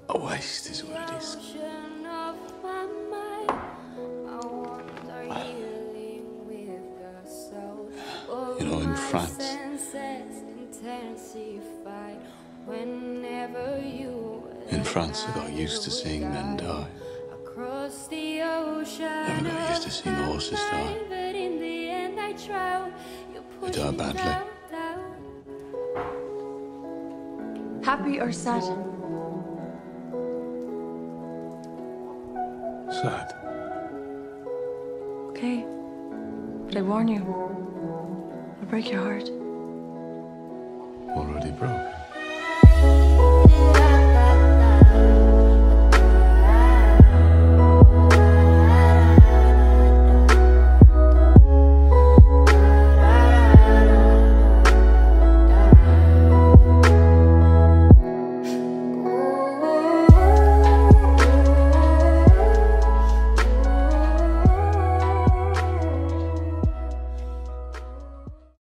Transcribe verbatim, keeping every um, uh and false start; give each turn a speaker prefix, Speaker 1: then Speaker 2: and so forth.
Speaker 1: A waste is what it is. You know, in France, in France, I got used to seeing men die. Never got used to seeing horses die. They die badly.
Speaker 2: Happy or sad?
Speaker 1: Sad.
Speaker 2: Okay. But I warn you, I'll break your heart.
Speaker 1: Already broke.